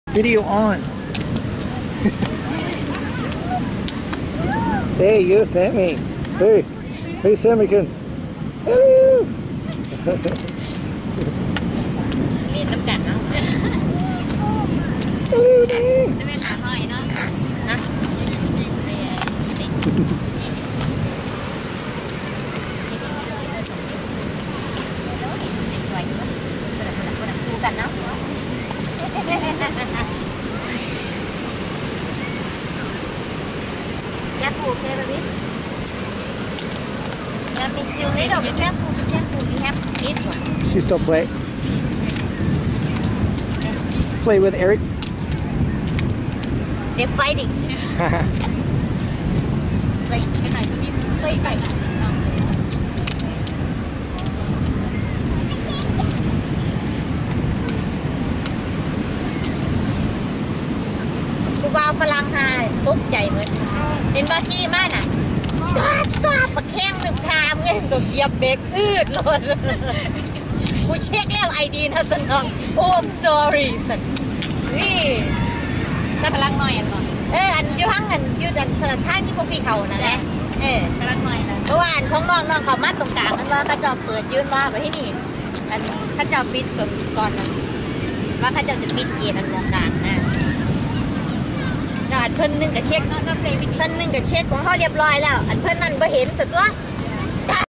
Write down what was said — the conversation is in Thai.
Video on. Hey, you Sammy. Hey, hey, Sammykins. Hello. เรียนน้ำกันเนาะ Hello there. จะเป็นหาหอยเนาะนะสู้กันเนาะCareful, okay, baby. Let me still little. Be careful, be careful. We have this one. She still play with Eric. They're fighting. Play, play, fight. กูว่าฝรั่งหาตกใจเหมือนเห็นว่าขี้มากน่ะสตาร์ปะแข้งหนึ่งทางไงตัวเหยียบเบรกอืดเลยกูเช็คแล้วไอดีนะสนองโอ้ I'm sorry สันนี่ถ้าพลังหน่อยอันอันอยู่ทั้งอันอยู่อันท่างที่พวกพี่เขานะแหละพลังหน่อยนะเพราะว่าอันของน้องเขามาตรงกลางนั่นว่าเขาจะเปิดยืนว่าไปที่นี่อันเขาจะปิดก่อนนะว่าเขาจะปิดเกียร์อันมองกลางนะอันเพิ่นนึงกับเช็คเพิ่นนึงกับเช็คของเขาเรียบร้อยแล้วอันเพิ่นนั่นบ่เห็นสักตัว